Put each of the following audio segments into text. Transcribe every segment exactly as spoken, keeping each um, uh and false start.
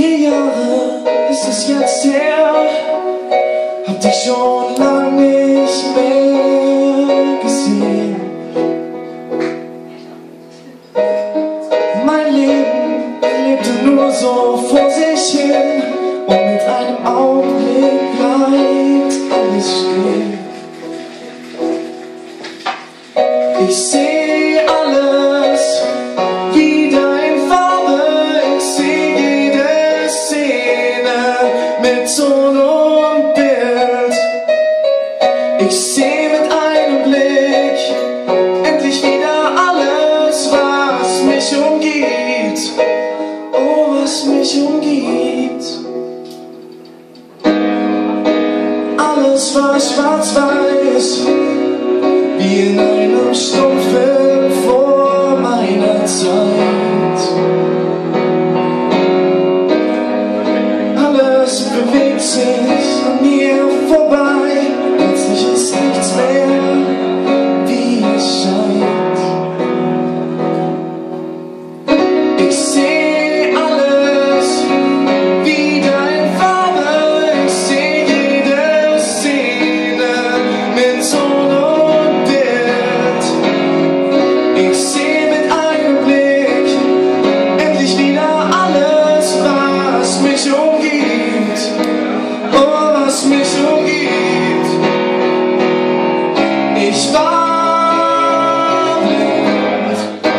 Vier Jahre ist es jetzt her, hab dich schon lang nicht mehr gesehen. Mein Leben lebte nur so vor sich hin und mit einem Augenblick bleibt alles stehen. Ich seh alles wieder in Farbe, ich seh jede Szene mit Ton und Bild. Ich seh mit einem Blick endlich wieder alles, was mich umgibt, oh, was mich umgibt. Alles war schwarz-weiß, wie in einem Stummfilm vor meiner Zeit. Alles bewegt sich an mir vorbei, plötzlich ist nichts mehr, wie es scheint. Ich seh alles wieder in Farbe, ich seh jede Szene mit Ton und Bild. Ich seh mit einem Blick endlich wieder alles, was mich umgibt, oh, was mich umgibt. Ich war blind,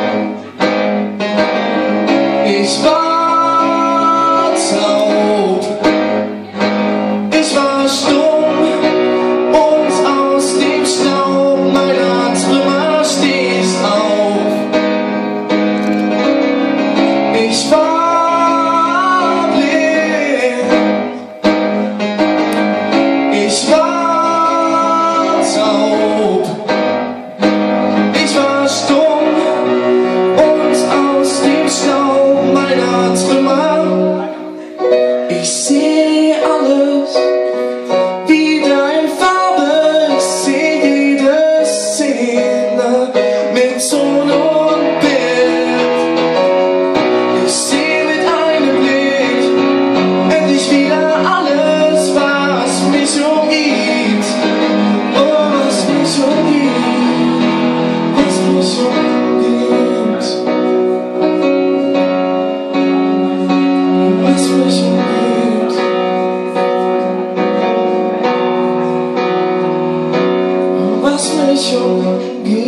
ich war taub, ich war stumm und aus dem Staub meiner Trümmer stehst auf. Ich war blind, ich war taub, ich war stumm und aus dem Staub meiner Trümmer. Ich seh alles wieder in Farbe, ich seh jede Szene mit Ton und Bild. Ich seh mit einem Blick endlich wieder alles, was mich umgibt, oh, was mich umgibt, was mich umgibt, was mich umgibt. Was mich umgibt.